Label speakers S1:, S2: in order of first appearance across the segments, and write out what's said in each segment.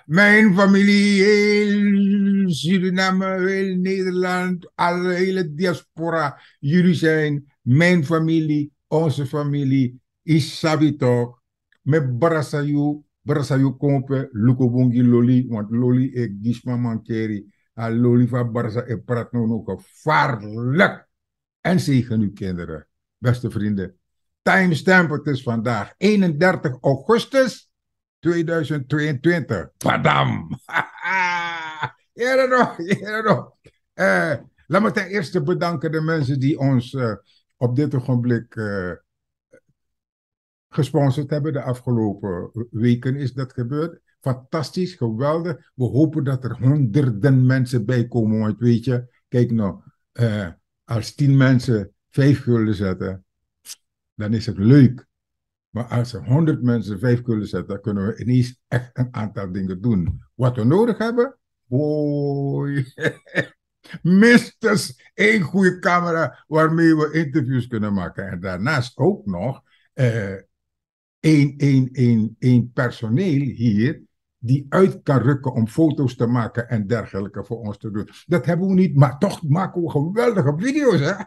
S1: Mijn familie, heel Suriname, heel Nederland, alle hele diaspora. Jullie zijn mijn familie, onze familie. Isabi toch. Met Barasayu kompe, Lukobongi Loli, want Loli ik gisma mankeri. A Loli van Barasa, ik praat nou nog gevaarlijk. En zegen uw kinderen, beste vrienden. Timestamp, het is vandaag 31 augustus 2022. Padam! Jere nog. Laat me ten eerste bedanken de mensen die ons op dit ogenblik gesponsord hebben. De afgelopen weken is dat gebeurd. Fantastisch, geweldig. We hopen dat er honderden mensen bij komen. Want weet je, kijk nou, als 10 mensen 5 gulden zetten, dan is het leuk. Maar als er 100 mensen 5 gulden zetten, dan kunnen we ineens echt een aantal dingen doen. Wat we nodig hebben, boy, minstens 1 goede camera waarmee we interviews kunnen maken. En daarnaast ook nog één personeel hier die uit kan rukken om foto's te maken en dergelijke voor ons te doen. Dat hebben we niet, maar toch maken we geweldige video's, hè?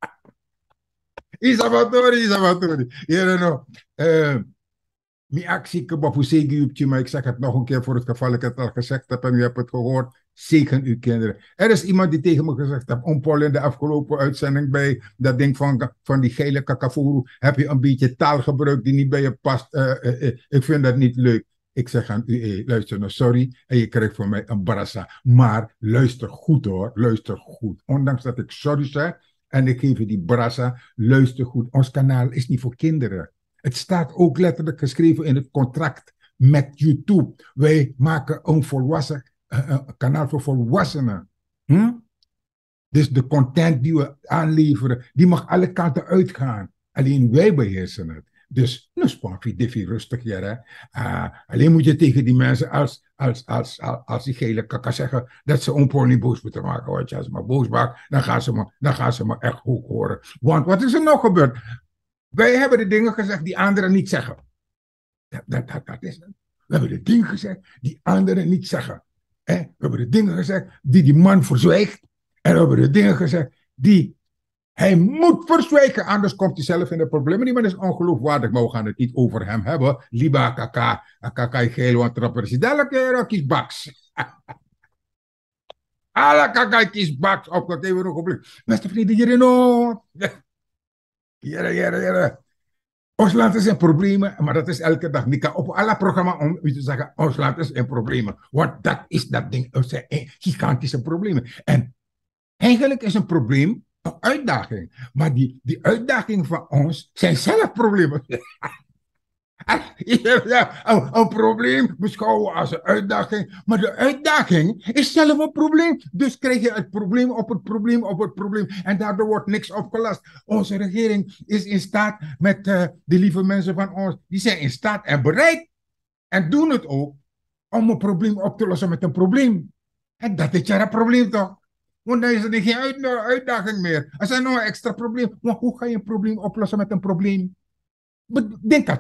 S1: Isabatori. Ja, mijn actie kebapusegi, maar ik zeg het nog een keer voor het geval ik het al gezegd heb en u hebt het gehoord. Zegen uw kinderen. Er is iemand die tegen me gezegd heeft, Paul in de afgelopen uitzending bij dat ding van die gele kakavoeroe, heb je een beetje taal gebruikt die niet bij je past. Ik vind dat niet leuk. Ik zeg aan u, luister nou, sorry, en je krijgt van mij een brassa. Maar luister goed hoor, luister goed. Ondanks dat ik sorry zeg, en ik geef je die brassa, luister goed. Ons kanaal is niet voor kinderen. Het staat ook letterlijk geschreven in het contract met YouTube. Wij maken een kanaal voor volwassenen. Dus de content die we aanleveren, die mag alle kanten uitgaan. Alleen wij beheersen het. Dus, nou spannend, diffie rustig hier. Hè? Alleen moet je tegen die mensen als die gele kakka zeggen dat ze Paul niet boos moeten maken. Want als ze maar boos maken, dan gaan ze me echt hoog horen. Want wat is er nog gebeurd? Wij hebben de dingen gezegd die anderen niet zeggen. Dat is het. We hebben de dingen gezegd die anderen niet zeggen. We hebben de dingen gezegd die man verzwijgt. En we hebben de dingen gezegd die hij moet verzwijgen, anders komt hij zelf in de problemen. Die man is ongeloofwaardig, maar we gaan het niet over hem hebben. Liba kaka geel, want de president kies baks. Alle kaka kies baks. Op dat even nog op. Beste vrienden, hier. Ons land is in problemen, maar dat is elke dag. Ik kan op alle programma's om u te zeggen, ons land is in problemen. Want dat is dat ding, dat zijn gigantische problemen. En eigenlijk is een probleem een uitdaging. Maar die uitdaging van ons zijn zelf problemen. Een probleem beschouwen als een uitdaging. Maar de uitdaging is zelf een probleem. Dus krijg je het probleem op het probleem op het probleem. En daardoor wordt niks opgelost. Onze regering is in staat met de lieve mensen van ons. Die zijn in staat en bereid. En doen het ook om een probleem op te lossen met een probleem. En dat is ja een probleem toch? Want dan is er geen uitdaging meer. Er zijn nog een extra probleem. Maar hoe ga je een probleem oplossen met een probleem? Denk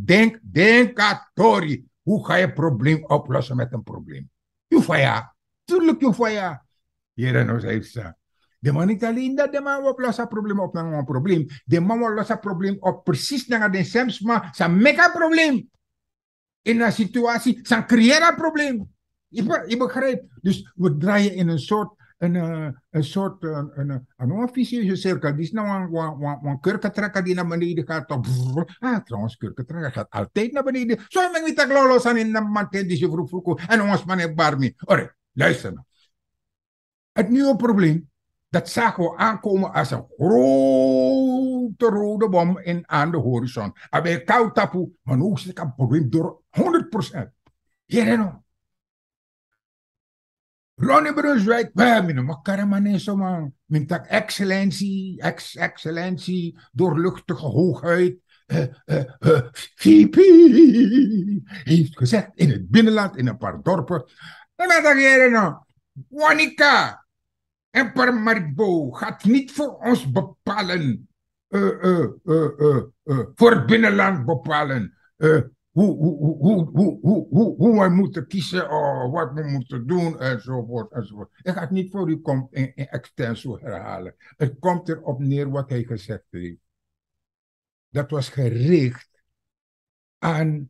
S1: Atori. Hoe ga je een probleem oplossen met een probleem? Jufaya. Tuurlijk Jufaya. Hier nog heeft ze. De man niet alleen dat de man oplost het probleem op een probleem. De man oplost het probleem op precies naar de sems, maar ze mega probleem. In een situatie, ze creëren een probleem. Je begrijpt. Dus we draaien in een soort een vicieuze cirkel. Die is nou een kurkentrekker die naar beneden gaat. Trouwens, kurkentrekker gaat altijd naar beneden. Zo heb ik niet te lolos aan in de man die ze vroeg en ons man heeft barmi. Alright, luister nou. Het nieuwe probleem, dat zagen we aankomen als een grote rode bom aan de horizon. En bij koud tapu, maar nu is het een probleem door 100%. Hier nou. Ronnie Brunswijk, we hebben een makkere zo man. Met dat excellentie, doorluchtige hoogheid. VP heeft gezegd in het binnenland, in een paar dorpen. En wat zeg je nou? Wanika en Paramaribo gaat niet voor ons bepalen. Voor het binnenland bepalen. hoe wij moeten kiezen, wat we moeten doen, enzovoort, enzovoort. Ik ga het niet voor u in extenso herhalen. Het komt erop neer wat hij gezegd heeft. Dat was gericht aan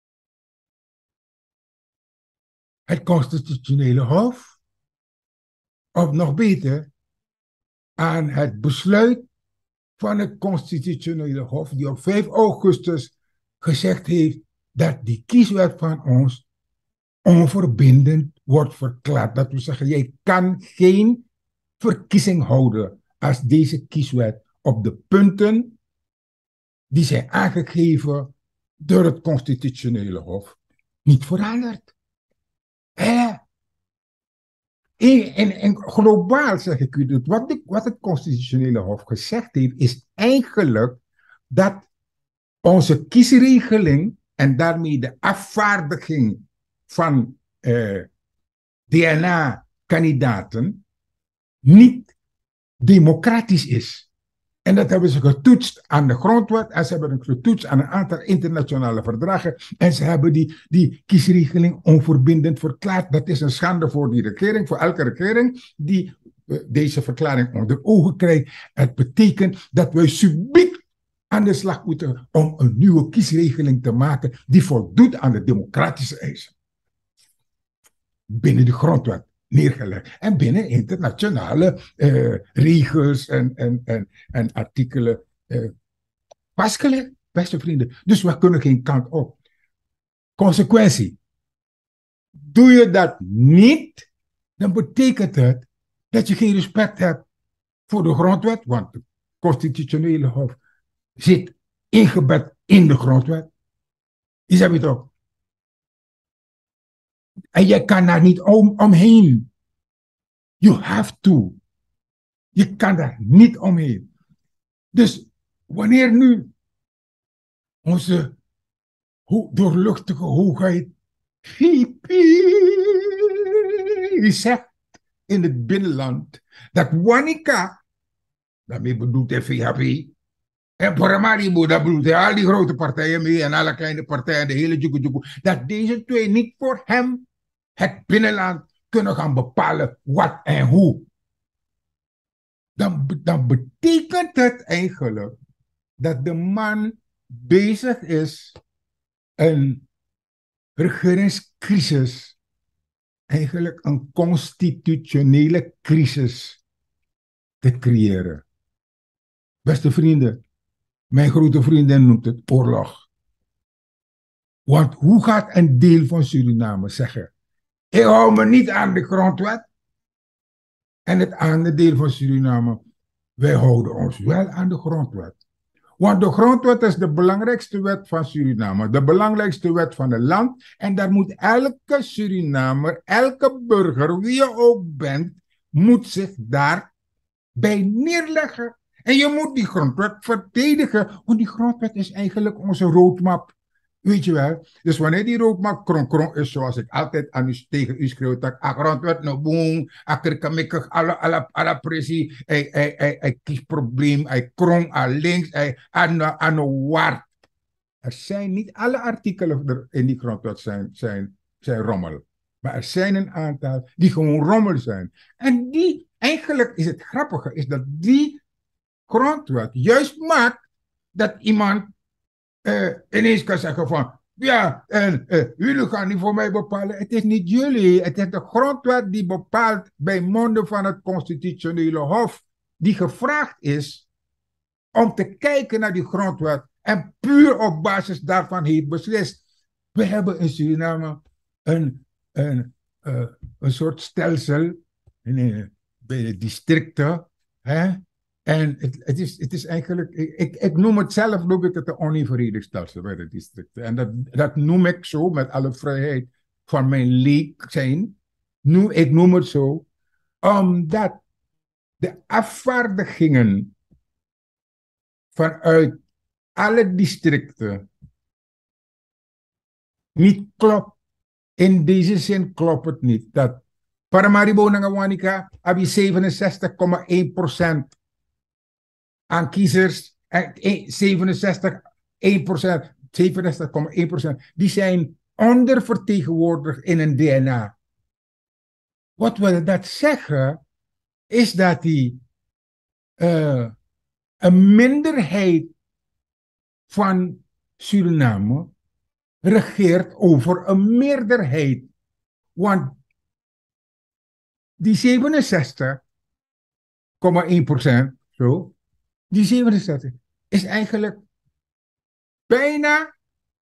S1: het constitutionele hof, of nog beter, aan het besluit van het constitutionele hof, die op 5 augustus gezegd heeft dat die kieswet van ons onverbindend wordt verklaard. Dat wil zeggen, jij kan geen verkiezing houden als deze kieswet op de punten die zijn aangegeven door het constitutionele hof niet verandert. En globaal zeg ik u dat wat het constitutionele hof gezegd heeft, is eigenlijk dat onze kiesregeling en daarmee de afvaardiging van DNA-kandidaten niet democratisch is. En dat hebben ze getoetst aan de grondwet en ze hebben het getoetst aan een aantal internationale verdragen en ze hebben die kiesregeling onverbindend verklaard. Dat is een schande voor die regering, voor elke regering die deze verklaring onder ogen krijgt. Het betekent dat wij subiet aan de slag moeten om een nieuwe kiesregeling te maken die voldoet aan de democratische eisen. Binnen de grondwet neergelegd. En binnen internationale regels en artikelen vastgelegd, beste vrienden. Dus we kunnen geen kant op. Consequentie. Doe je dat niet, dan betekent het dat je geen respect hebt voor de grondwet, want het constitutionele hof zit ingebed in de grondwet. Je zegt het ook. En je kan daar niet omheen. You have to. Je kan daar niet omheen. Dus wanneer nu onze doorluchtige hoogheid zegt in het binnenland dat Wanika, daarmee bedoelt hij VHP, en Paramaribo, dat bedoelt hij al die grote partijen mee en alle kleine partijen, de hele juku, dat deze twee niet voor hem het binnenland kunnen gaan bepalen wat en hoe. Dan betekent het eigenlijk dat de man bezig is een regeringscrisis, eigenlijk een constitutionele crisis te creëren. Beste vrienden, mijn grote vriendin noemt het oorlog. Want hoe gaat een deel van Suriname zeggen: ik hou me niet aan de grondwet. En het andere deel van Suriname: wij houden ons wel aan de grondwet. Want de grondwet is de belangrijkste wet van Suriname. De belangrijkste wet van het land. En daar moet elke Surinamer, elke burger, wie je ook bent, moet zich daarbij neerleggen. En je moet die grondwet verdedigen. Want die grondwet is eigenlijk onze roadmap. Weet je wel? Dus wanneer die roadmap kron is, zoals ik altijd tegen u schreeuw, dat grondwet no boom, akkerkamikig, alle pressie, hij kiesprobleem, hij kron aan links, hij aan de waard. Er zijn niet alle artikelen in die grondwet zijn rommel. Maar er zijn een aantal die gewoon rommel zijn. En eigenlijk is het grappige, is dat die grondwet juist maakt dat iemand ineens kan zeggen van, ja, jullie gaan niet voor mij bepalen. Het is niet jullie, het is de grondwet die bepaalt bij monden van het constitutionele hof, die gevraagd is om te kijken naar die grondwet en puur op basis daarvan heeft beslist. We hebben in Suriname een soort stelsel bij de districten, hè? En het is eigenlijk, ik noem het zelf, noem ik het een onevenredig stelsel bij de districten. En dat noem ik zo, met alle vrijheid van mijn leek zijn. Ik noem het zo, omdat de afvaardigingen vanuit alle districten niet klopt. In deze zin klopt het niet. Dat Paramaribo Nangawanika heb je 67,1% aan kiezers, 67,1% 67,1%, die zijn ondervertegenwoordigd in een DNA. Wat wil dat zeggen? Is dat die een minderheid van Suriname regeert over een meerderheid. Want die 67,1%, zo, die 67 is eigenlijk bijna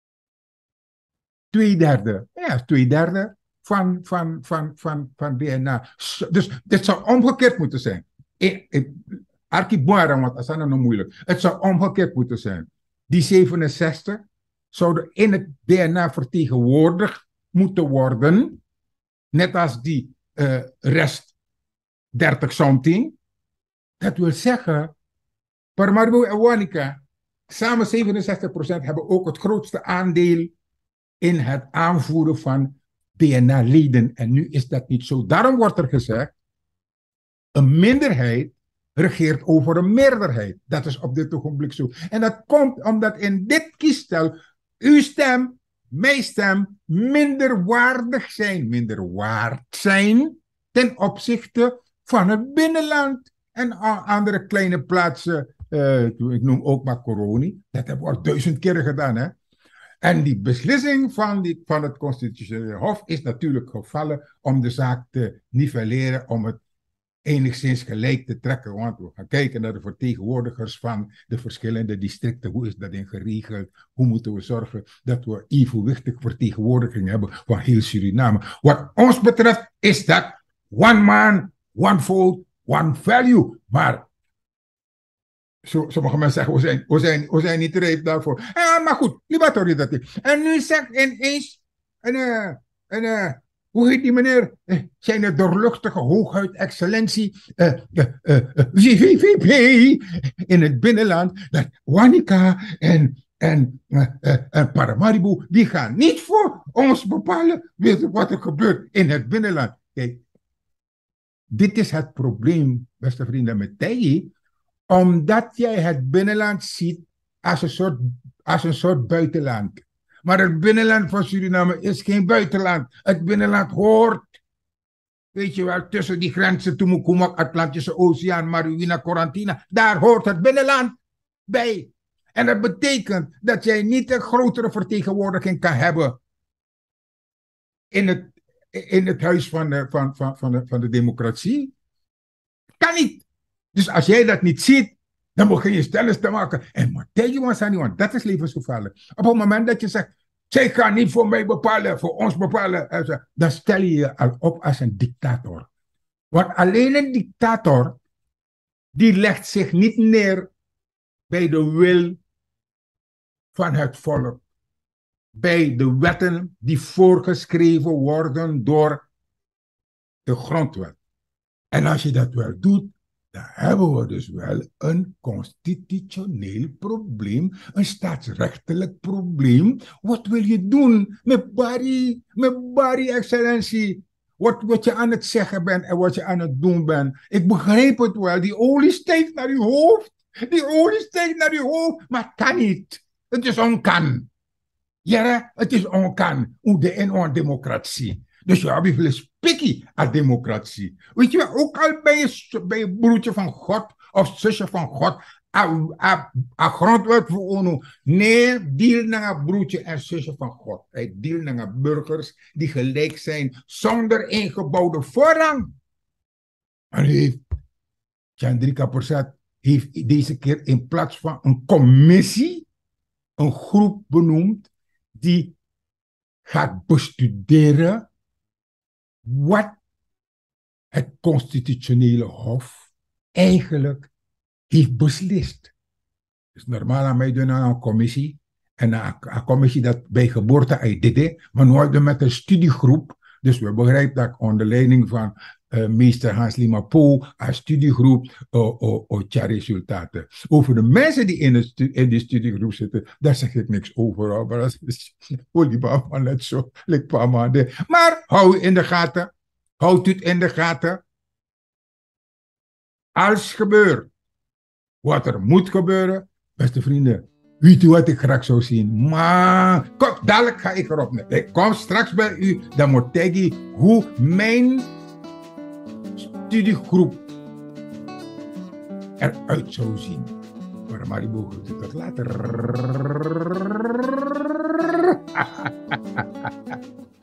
S1: 2/3. Ja, 2/3 van DNA. Dus dit zou omgekeerd moeten zijn. Archibara, want dat is nog moeilijk. Het zou omgekeerd moeten zijn. Die 67 zouden in het DNA vertegenwoordigd moeten worden, net als die rest 30 something. Dat wil zeggen, Paramaribo en Wanica, samen 67% hebben ook het grootste aandeel in het aanvoeren van DNA-leden. En nu is dat niet zo. Daarom wordt er gezegd, een minderheid regeert over een meerderheid. Dat is op dit ogenblik zo. En dat komt omdat in dit kiesstel uw stem, mijn stem, minder waardig zijn, minder waard zijn ten opzichte van het binnenland en andere kleine plaatsen. Ik noem ook maar Coroni. Dat hebben we al 1000 keer gedaan, hè. En die beslissing van het Constitutionele Hof is natuurlijk gevallen om de zaak te nivelleren, om het enigszins gelijk te trekken. Want we gaan kijken naar de vertegenwoordigers van de verschillende districten. Hoe is dat in geregeld? Hoe moeten we zorgen dat we evenwichtig vertegenwoordiging hebben van heel Suriname? Wat ons betreft is dat one man, one vote, one value. Maar sommige mensen zeggen, we zijn niet rijp daarvoor. Maar goed, libatorie dat is. En nu zegt ineens, hoe heet die meneer? Zijn doorluchtige hoogheid, excellentie, VVP in het binnenland, dat Wanica en Paramaribo, die gaan niet voor ons bepalen wat er gebeurt in het binnenland. Kijk, dit is het probleem, beste vrienden, met Tayi, omdat jij het binnenland ziet als een soort buitenland. Maar het binnenland van Suriname is geen buitenland. Het binnenland hoort, weet je wel, tussen die grenzen, Tumukumak, Atlantische Oceaan, Mariwina, Corantina. Daar hoort het binnenland bij. En dat betekent dat jij niet een grotere vertegenwoordiging kan hebben in het huis van de democratie. Kan niet. Dus als jij dat niet ziet, dan begin je stellingen te maken. En Matthäus was aan want dat is levensgevaarlijk. Op het moment dat je zegt, zij gaan niet voor mij bepalen, voor ons bepalen, dan stel je je al op als een dictator. Want alleen een dictator, die legt zich niet neer bij de wil van het volk. Bij de wetten die voorgeschreven worden door de grondwet. En als je dat wel doet, dan hebben we dus wel een constitutioneel probleem, een staatsrechtelijk probleem. Wat wil je doen met Bari, excellentie? Wat je aan het zeggen bent en wat je aan het doen bent. Ik begrijp het wel, die olie steekt naar je hoofd. Die olie steekt naar je hoofd, maar het kan niet. Het is onkan. Ja, het is onkan. In een democratie. Dus je hebt veel spikkie aan democratie. Weet je, ook al ben je broertje van God of zusje van God, a grondwet voor ONU. Nee, deel naar een broertje en zusje van God. Hij deel naar burgers die gelijk zijn zonder ingebouwde voorrang. En Chandrika Persat heeft deze keer in plaats van een commissie een groep benoemd die gaat bestuderen wat het constitutionele hof eigenlijk heeft beslist. Dus normaal aan mij doen aan een commissie. En een commissie dat bij geboorte uit dit, maar nu worden met een studiegroep. Dus we begrijpen dat onder leiding van meester Hans Lima Po, een studiegroep, resultaten. Over de mensen die in die studiegroep zitten, daar zeg ik niks over. Maar dat is van net zo. Maar hou het in de gaten. Houd het in de gaten. Als gebeurt wat er moet gebeuren, beste vrienden, Weet u wat ik graag zou zien? Maar, kom, dadelijk ga ik erop. Ik kom straks bij u, dan moet ik hoe mijn studiegroep eruit zou zien. Maar Maribo, tot later.